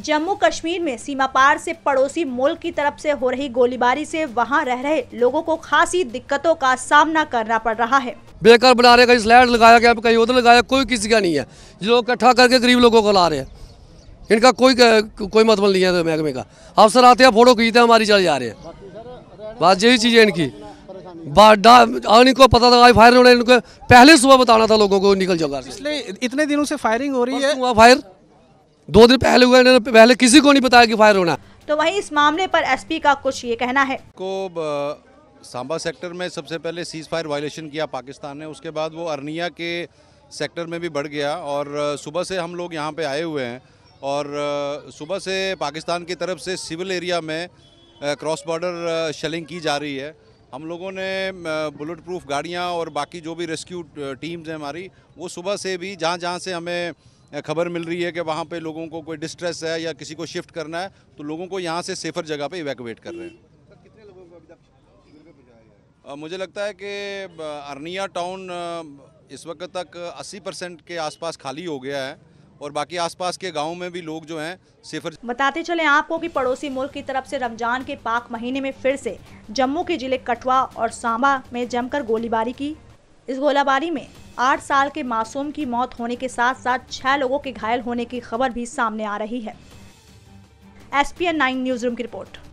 जम्मू कश्मीर में सीमा पार से पड़ोसी मुल्क की तरफ से हो रही गोलीबारी से वहां रह रहे लोगों को खासी दिक्कतों का सामना करना पड़ रहा है। बेकार बना रहे, कहीं स्लैड लगाया गया, कहीं उधर लगाया, कोई किसी का नहीं है। ये लोग इकट्ठा करके गरीब लोगों को ला रहे हैं, इनका कोई मतलब नहीं है। महकमे का अफसर आते हैं, फोटो खींचते हैं, हमारी चले जा रहे हैं। बात यही चीज़ है इनकी। इनको पता लगा फायर होने, इनको पहले सुबह बताना था लोगों को निकल जाओ। इसलिए इतने दिनों से फायरिंग हो रही है। फायर 2 दिन पहले हुआ, इन्होंने पहले किसी को नहीं बताया कि फायर होना। तो वहीं इस मामले पर एसपी का कुछ ये कहना है। सांबा सेक्टर में सबसे पहले सीज फायर वायलेशन किया पाकिस्तान ने, उसके बाद वो अरनिया के सेक्टर में भी बढ़ गया और सुबह से हम लोग यहाँ पे आए हुए हैं और सुबह से पाकिस्तान की तरफ से सिविल एरिया में क्रॉस बॉर्डर शेलिंग की जा रही है। हम लोगों ने बुलेट प्रूफ गाड़ियाँ और बाकी जो भी रेस्क्यू टीम्स हैं हमारी, वो सुबह से भी जहाँ से हमें खबर मिल रही है कि वहाँ पे लोगों को कोई डिस्ट्रेस है या किसी को शिफ्ट करना है, तो लोगों को यहाँ से सेफर जगह पे इवैक्यूएट कर रहे हैं। कितने लोगों को अभी तक शिविर पे पहुँचाया गया है? मुझे लगता है कि अरनिया टाउन इस वक्त तक 80% के आसपास खाली हो गया है और बाकी आसपास के गाँव में भी लोग जो हैं सेफर। बताते चले आपको कि पड़ोसी मुल्क की तरफ से रमजान के पाक महीने में फिर से जम्मू के जिले कठुआ और सांबा में जमकर गोलीबारी की। इस गोलीबारी में 8 साल के मासूम की मौत होने के साथ साथ 6 लोगों के घायल होने की खबर भी सामने आ रही है। SPN 9 न्यूज़ रूम की रिपोर्ट।